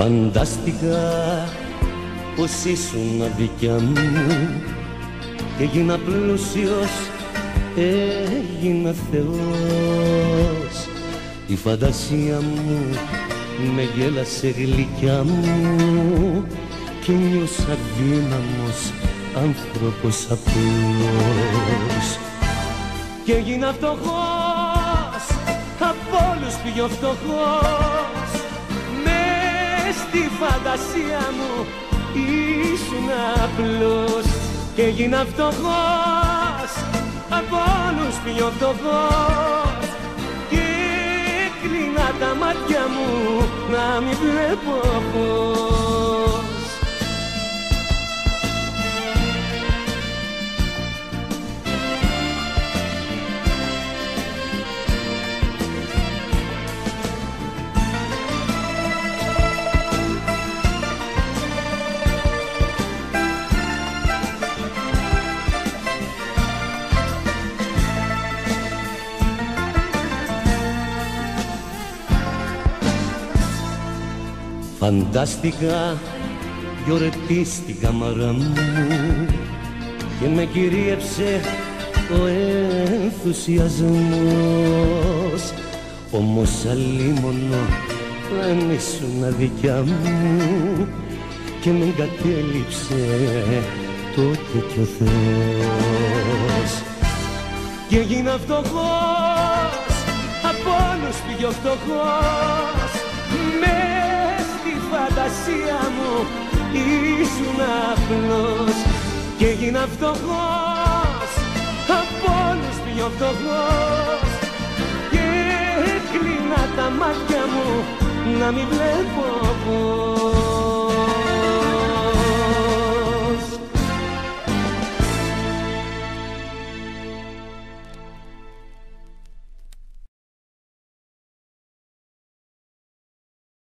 Φαντάστηκα πως ήσουν δικιά μου και έγινα πλούσιος, έγινα Θεός. Η φαντασία μου με γέλασε γλυκιά μου και νιώσα δύναμος άνθρωπος απλός. Και έγινα φτωχός, από όλους πιο φτωχός. Μες στη φαντασία μου ήσουν απλός. Και έγινα φτωχός, από όλους πιο φτωχός. Και κλείνα τα μάτια μου να μην βλέπω φως. Φαντάστηκα γιορτή στην κάμαρα μου και με κυρίεψε ο ενθουσιασμός. Όμως αλίμονο δεν ήσουν δικιά μου και με εγκατέλειψε τότε κι ο Θεός. Και έγινα φτωχός, από όλους πιο φτωχός. Φαντασία μου ήσουν απλός. Και έγινα φτωχός, από όλους πιο φτωχός. Και κλείνα τα μάτια μου να μην βλέπω φως.